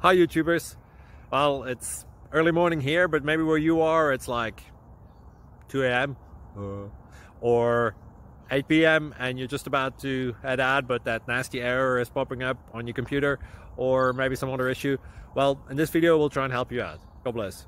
Hi YouTubers. Well, it's early morning here, but maybe where you are it's like 2 a.m. or 8 p.m. and you're just about to head out, but that nasty error is popping up on your computer, or maybe some other issue. Well, in this video we'll try and help you out. God bless.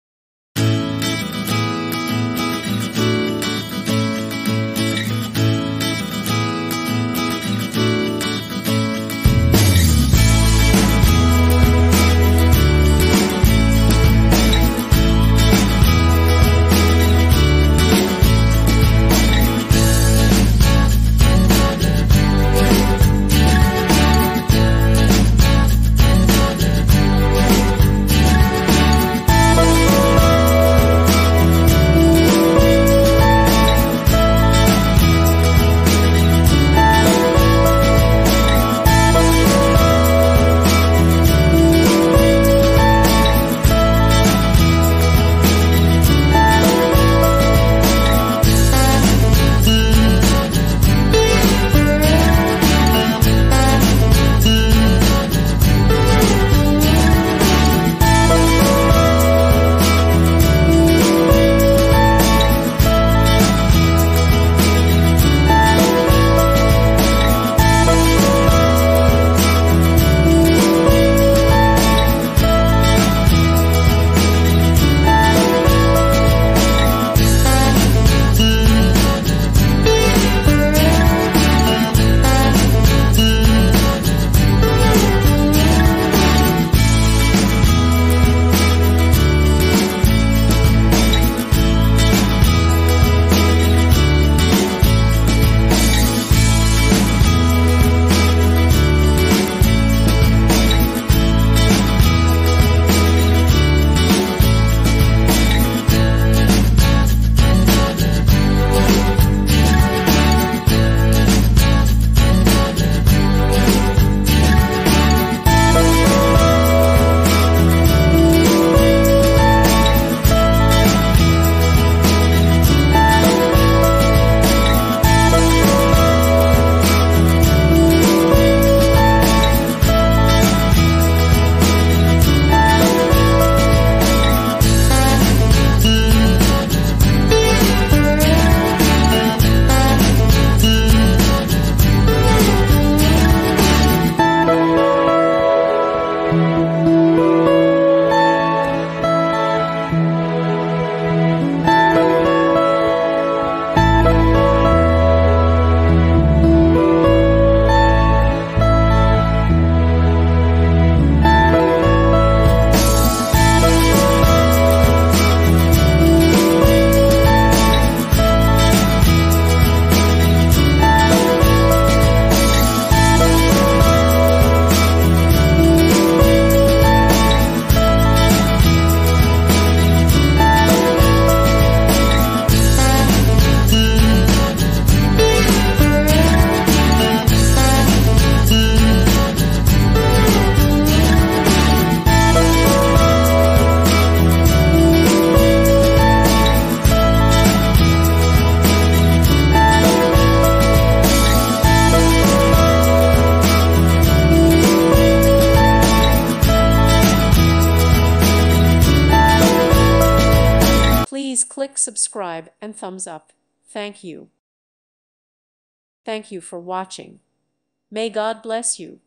Please click subscribe and thumbs up. Thank you. Thank you for watching. May God bless you.